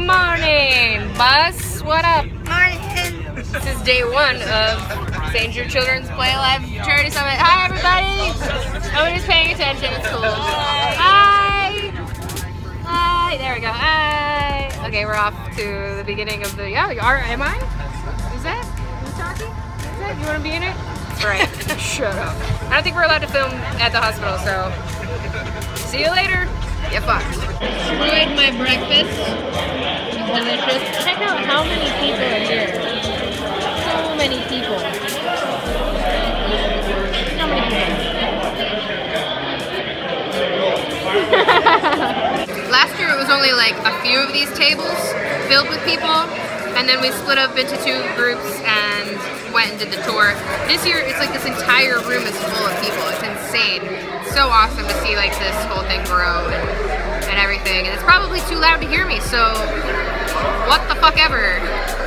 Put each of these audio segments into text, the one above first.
morning, bus. What up? Morning. This is day one of St. Jude Children's Play Alive Charity Summit. Hi, everybody. Nobody's paying attention. It's cool. Hi. Hi. There we go. Hi. Okay, we're off to the beginning of the. Yeah, am I? Is that? Who's talking? Is that? You want to be in it? That's right. Shut up. I don't think we're allowed to film at the hospital, so see you later. Get fucked. Screwed my breakfast. Delicious. Check out how many people are here. So many people. How many people? Last year it was only like a few of these tables filled with people, and then we split up into two groups and went and did the tour. This year it's like this entire room is full of people. It's insane. It's so awesome to see like this whole thing grow and everything. And it's probably too loud to hear me, so what the fuck ever.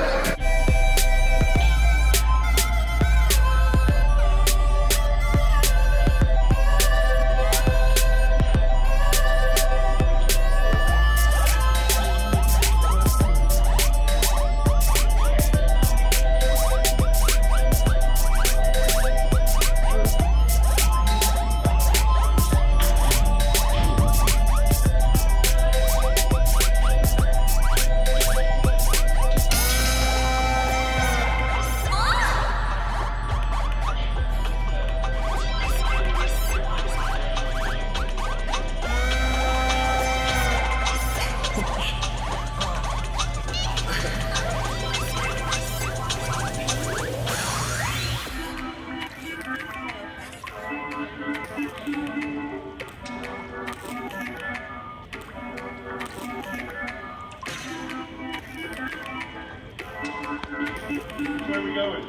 Where are we going?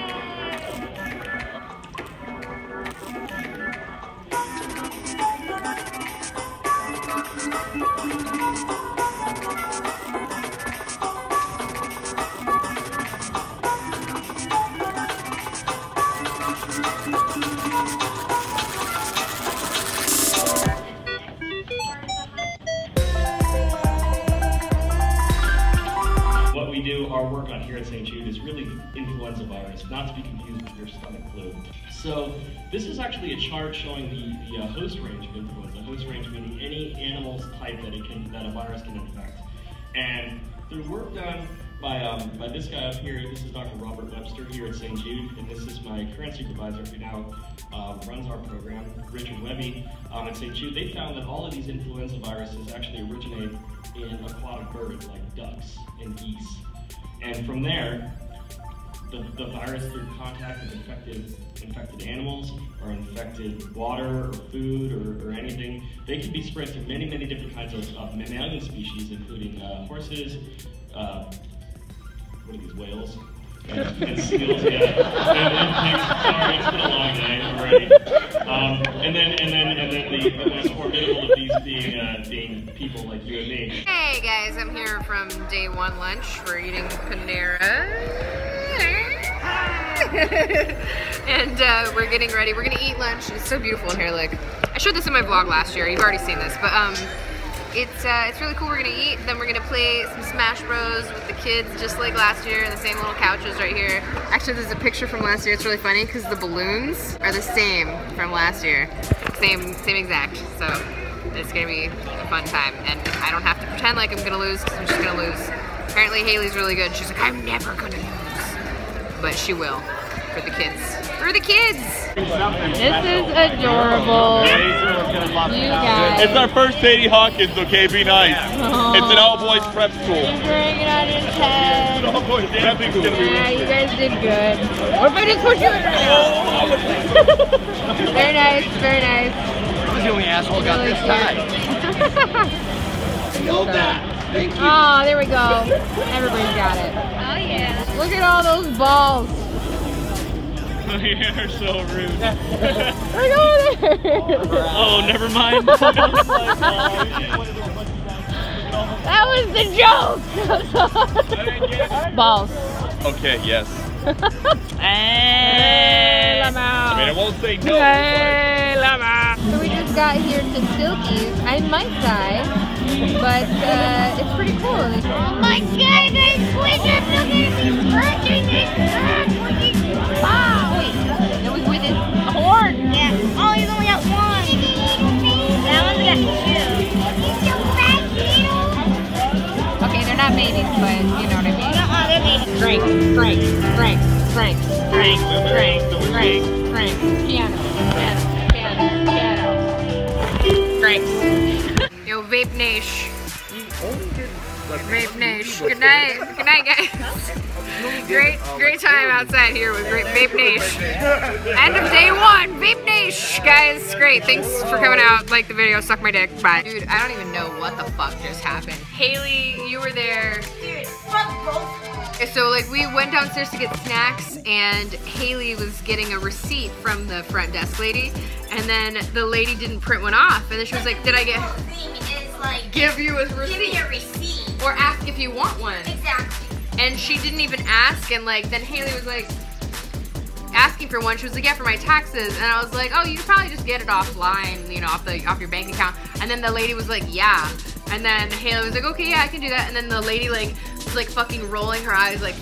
What we do, our work on here at St. Jude is really influenza virus, not to be confused with your stomach flu. So this is actually a chart showing the host range of influenza. Host range meaning any animal's type that a virus can infect. And through work done by this guy up here, this is Dr. Robert Webster here at St. Jude, and this is my current supervisor who now runs our program, Richard Webby at St. Jude. They found that all of these influenza viruses actually originate in aquatic birds like ducks and geese. And from there, the virus through contact with infected animals or infected water or food or anything, they can be spread to many, many different kinds of mammalian species, including horses, what are these, whales? And seals, yeah. Sorry, it's been a long day already. And then the most formidable of these being people like you and me. Hey guys, I'm here from day one lunch. We're eating Panera. And we're getting ready. We're gonna eat lunch. It's so beautiful in here. Like, I showed this in my vlog last year. You've already seen this, but it's really cool. We're gonna eat, then we're gonna play some Smash Bros with the kids, just like last year. The same little couches right here. Actually, there's a picture from last year. It's really funny because the balloons are the same from last year. Same exact. So it's gonna be a fun time, and I don't have to pretend like I'm gonna lose because I'm just gonna lose. Apparently, Haley's really good. She's like, I'm never gonna lose, but she will. For the kids. For the kids! This is adorable. You guys. It's our first Sadie Hawkins, okay? Be nice. Aww. It's an all-boys prep school. He's wearing it on his head. It's an all-boys prep school. Yeah, you guys did good. What if I just push you in right now? Very nice, very nice. I was the only asshole got Really this tie. Hold that. Thank you. Oh, there we go. Everybody's got it. Oh yeah. Look at all those balls. You're so rude. Look over there. Oh, never mind. That was the joke. Balls. Okay, yes. Hey, Llama. I mean, I won't say no. Hey, Llama. So we just got here to Silky's. I might die, but it's pretty cool. Oh my god, guys, wait, I'm not gonna be scratching this. Wow! Wait, it was with his horn. Yeah. Oh, he's only got one. That one's got two. Okay, they're not babies, but you know what I mean. They're babies. Frank. Piano. Frank. Yo, Vape Nash. Vape Nash. Good night. Good night, guys. Great time outside here with great Vape Nash. End of day one, Vape Nash. Guys, great. Thanks for coming out. Like the video, suck my dick. Bye. Dude, I don't even know what the fuck just happened. Haley, you were there. Dude, fuck both. So like we went downstairs to get snacks and Haley was getting a receipt from the front desk lady and then the lady didn't print one off and then she was like, did I get... The whole thing is like... Give you a receipt. Give me a receipt. Or ask if you want one. Exactly. And she didn't even ask and like then Haley was like asking for one. She was like, yeah, for my taxes. And I was like, oh, you could probably just get it offline, you know, off your bank account. And then the lady was like, yeah. And then Haley was like, okay, yeah, I can do that. And then the lady like was like fucking rolling her eyes like,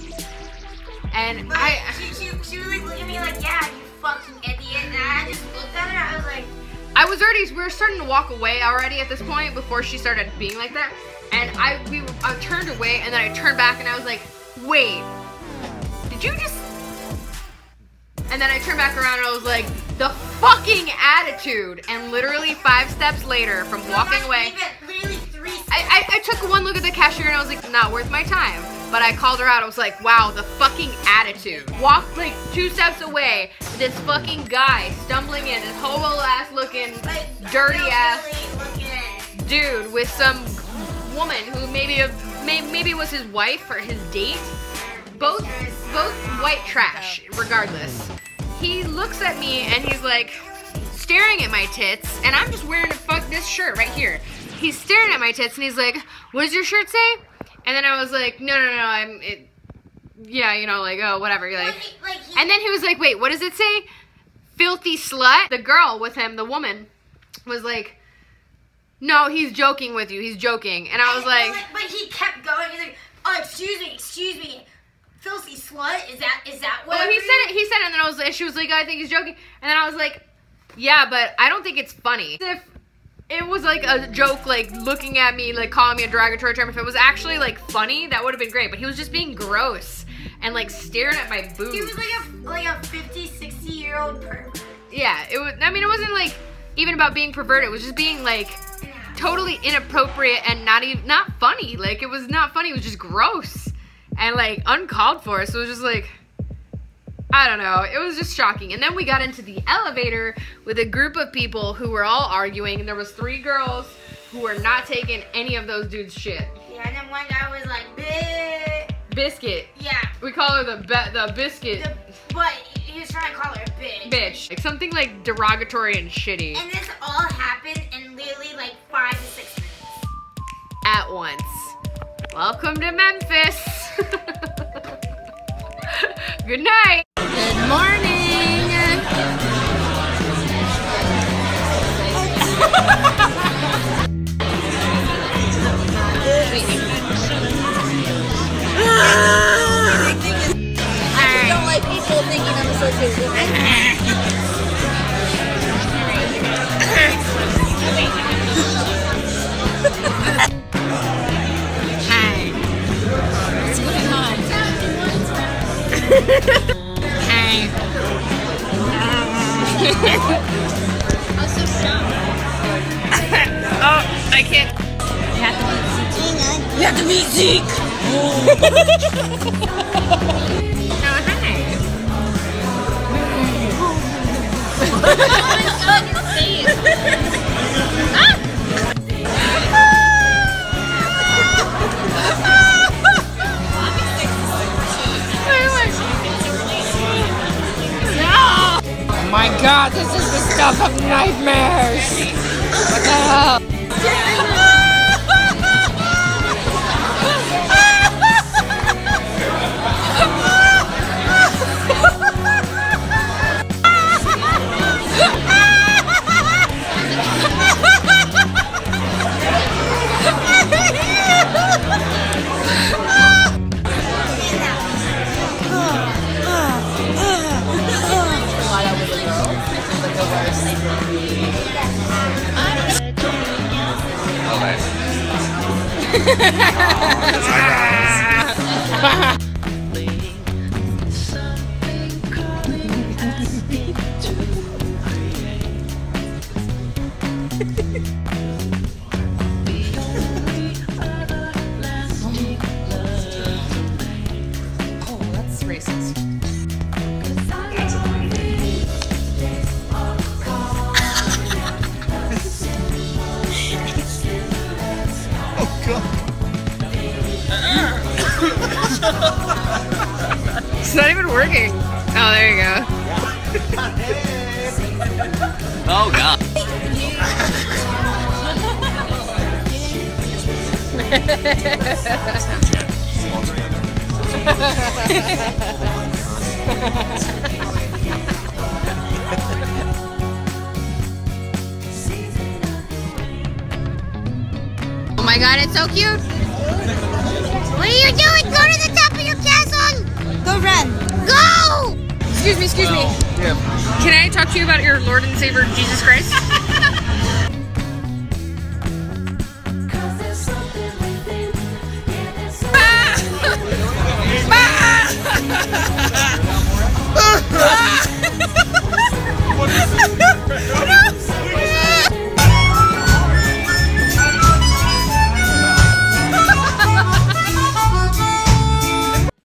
and but she was like looking at me like, yeah, you fucking idiot. And I just looked at her. I was like, we were starting to walk away already at this point before she started being like that. And I turned away and then I turned back and I was like, wait, did you just? And then I turned back around and I was like, the fucking attitude. And literally 5 steps later from walking away, literally 3 steps. I took one look at the cashier and I was like, not worth my time. But I called her out. I was like, wow, the fucking attitude. Walked like 2 steps away. This fucking guy stumbling in, this hobo ass looking, dirty ass dude with some woman who maybe was his wife or his date. Both white trash, regardless. He looks at me and he's like staring at my tits, and I'm just wearing this shirt right here. He's staring at my tits and he's like, what does your shirt say? And then I was like, no, yeah, you know, like, oh, whatever. Like, and then he was like, wait, what does it say? Filthy slut? The girl with him, the woman, was like, no, he's joking with you. He's joking. And I was like, but he kept going. He's like, oh, excuse me. Filthy slut? Is that what? Well, he said it, and then I was like, she was like, I think he's joking. And then I was like, yeah, but I don't think it's funny. If it was like a joke, like looking at me, like calling me a derogatory term, if it was actually like funny, that would have been great. But he was just being gross and like staring at my boobs. He was like a 50, 60-year-old pervert. Yeah, it was. I mean, it wasn't like even about being perverted. It was just being like totally inappropriate and not funny. Like, it was not funny. It was just gross and like uncalled for. So it was just like, I don't know. It was just shocking. And then we got into the elevator with a group of people who were all arguing. And there was 3 girls who were not taking any of those dudes' shit. Yeah, and then one guy was like, Biscuit. Yeah. We call her the biscuit. But he was trying to call her a bitch. Like something like derogatory and shitty. And this all happened in literally like 5 to 6 minutes. At once. Welcome to Memphis. Good night. Good morning. I don't like people thinking I'm associated with it. Hi. What's going on? Hi. I'm so shocked. Oh, I can't. You have to meet Zeke. Oh, hi. Oh my god, your face. Oh my god, this is the stuff of nightmares. What the hell? Oh, that's racist. It's not even working. Oh, there you go. Oh god. Oh my god, it's so cute. What are you doing? Go to the top of your castle! Go run. Go! Excuse me. Yeah. Can I talk to you about your Lord and Savior Jesus Christ?